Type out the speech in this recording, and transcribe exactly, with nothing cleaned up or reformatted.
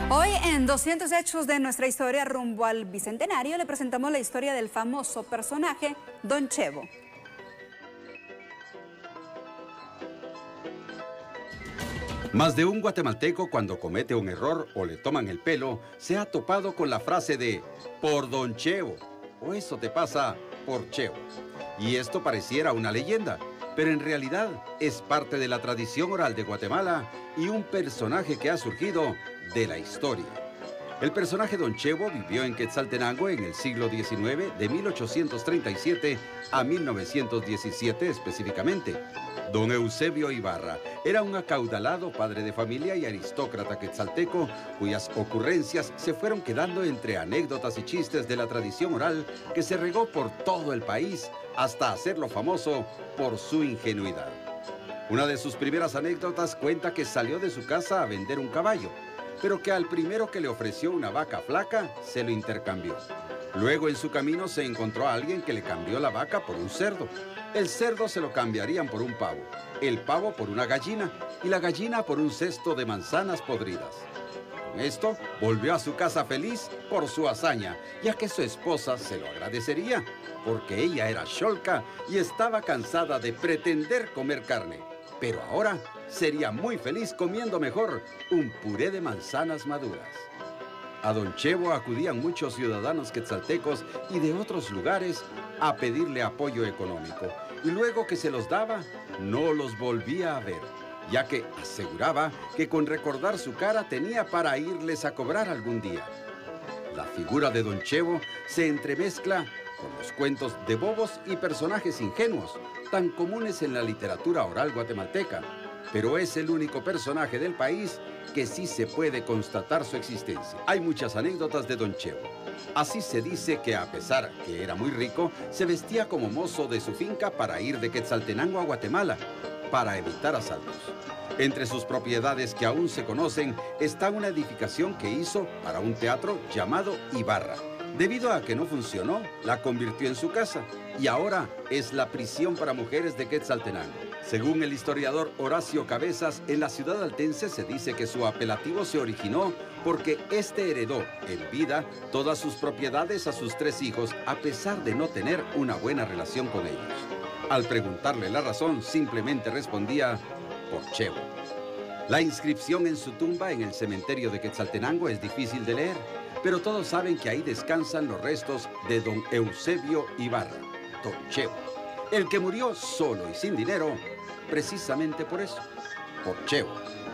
Hoy en doscientos hechos de nuestra historia rumbo al Bicentenario le presentamos la historia del famoso personaje Don Chevo. Más de un guatemalteco cuando comete un error o le toman el pelo se ha topado con la frase de "por Don Chevo" o "eso te pasa por Chevo". Y esto pareciera una leyenda, pero en realidad es parte de la tradición oral de Guatemala y un personaje que ha surgido de la historia. El personaje Don Chevo vivió en Quetzaltenango en el siglo diecinueve, de mil ochocientos treinta y siete a mil novecientos diecisiete específicamente. Don Eusebio Ibarra era un acaudalado padre de familia y aristócrata quetzalteco cuyas ocurrencias se fueron quedando entre anécdotas y chistes de la tradición oral que se regó por todo el país hasta hacerlo famoso por su ingenuidad. Una de sus primeras anécdotas cuenta que salió de su casa a vender un caballo, pero que al primero que le ofreció una vaca flaca se lo intercambió. Luego en su camino se encontró a alguien que le cambió la vaca por un cerdo. El cerdo se lo cambiarían por un pavo, el pavo por una gallina y la gallina por un cesto de manzanas podridas. Con esto volvió a su casa feliz por su hazaña, ya que su esposa se lo agradecería, porque ella era xolca y estaba cansada de pretender comer carne. Pero ahora sería muy feliz comiendo mejor un puré de manzanas maduras. A Don Chevo acudían muchos ciudadanos quetzaltecos y de otros lugares a pedirle apoyo económico. Y luego que se los daba, no los volvía a ver, ya que aseguraba que con recordar su cara tenía para irles a cobrar algún día. La figura de Don Chevo se entremezcla con los cuentos de bobos y personajes ingenuos, tan comunes en la literatura oral guatemalteca, pero es el único personaje del país que sí se puede constatar su existencia. Hay muchas anécdotas de Don Chevo. Así se dice que a pesar que era muy rico, se vestía como mozo de su finca para ir de Quetzaltenango a Guatemala, para evitar asaltos. Entre sus propiedades que aún se conocen está una edificación que hizo para un teatro llamado Ibarra. Debido a que no funcionó, la convirtió en su casa y ahora es la prisión para mujeres de Quetzaltenango. Según el historiador Horacio Cabezas, en la ciudad altense se dice que su apelativo se originó porque este heredó en vida todas sus propiedades a sus tres hijos a pesar de no tener una buena relación con ellos. Al preguntarle la razón, simplemente respondía por Chevo. La inscripción en su tumba en el cementerio de Quetzaltenango es difícil de leer, pero todos saben que ahí descansan los restos de Don Eusebio Ibarra, Don Chevo, el que murió solo y sin dinero, precisamente por eso, por Chevo.